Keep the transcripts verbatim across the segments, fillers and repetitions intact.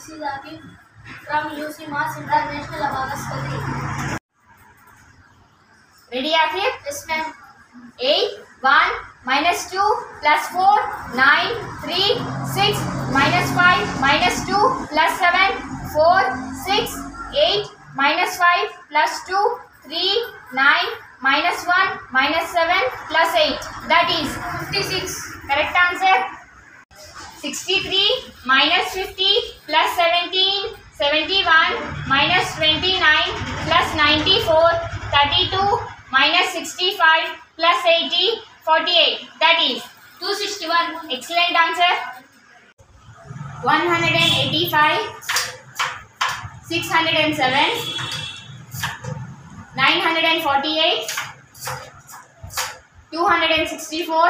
This is Aaqib from U C M A S International ABACUS KADIRI. Ready, Aaqib? Yes, ma'am. eight, one, minus two, plus four, nine, three, six, minus five, minus two, plus seven, four, six, eight, minus five, plus two, three, nine, minus one, minus seven, plus eight. That is fifty-six. correct answer. sixty-three, minus fifty, plus seventeen, seventy-one, minus twenty-nine, plus ninety-four, thirty-two, minus sixty-five, plus eighty, forty-eight. That is two hundred sixty-one. excellent answer. one hundred eighty-five, six hundred seven, nine hundred forty-eight, two hundred sixty-four,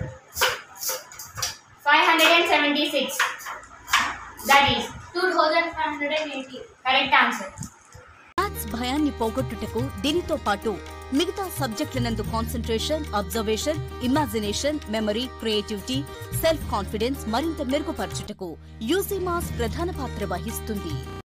five hundred seventy-six. That is two thousand five hundred eighty. correct answer. Maths భయాన్ని పోగొట్టుటకు దీనితో పాటు మిగతా సబ్జెక్టులందు concentration, observation, imagination, memory, creativity, self confidence మరింత మెరుగుపరచుటకు యూసీమాస్ ప్రధాన పాత్ర వహిస్తుంది.